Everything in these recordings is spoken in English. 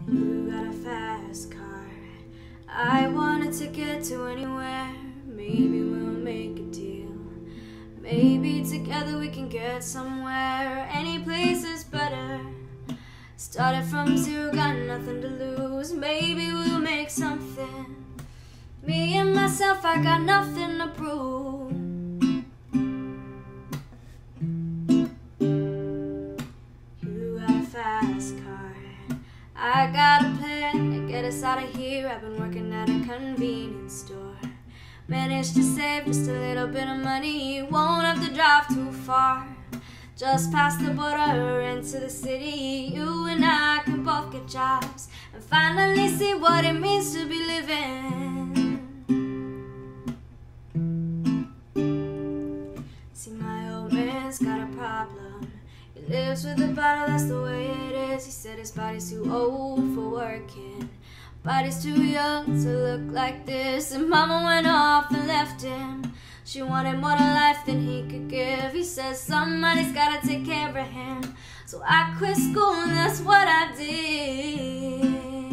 You got a fast car. I want a ticket to anywhere. Maybe we'll make a deal. Maybe together we can get somewhere. Any place is better. Started from zero, got nothing to lose. Maybe we'll make something. Me and myself, I got nothing to prove. You got a fast car. I got a plan to get us out of here. I've been working at a convenience store. Managed to save just a little bit of money. You won't have to drive too far. Just past the border into the city. You and I can both get jobs and finally see what it means to be living. See, my old man's got a problem. He lives with a bottle, that's the way it is. He said his body's too old for working, body's too young to look like this. And mama went off and left him. She wanted more to life than he could give. He says somebody's gotta take care of him. So I quit school and that's what I did.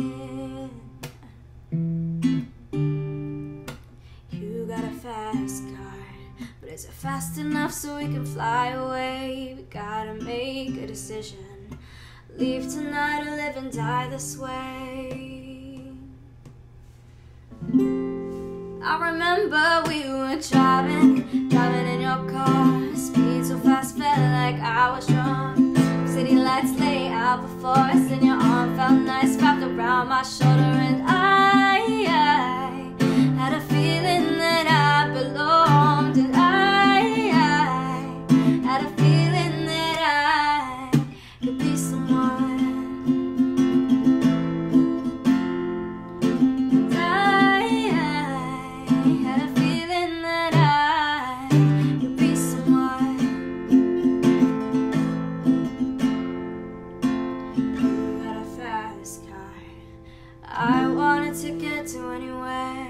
You got a fast car, but is it fast enough so we can fly away? We gotta make a decision. Leave tonight or live and die this way. I remember we were driving in your car. Speed so fast, felt like I was drunk. City lights lay out before us, and your arm felt nice wrapped around my shoulder. And I had a feeling that I belonged. And I had a feeling that I could be someone. I wanted to get to anywhere.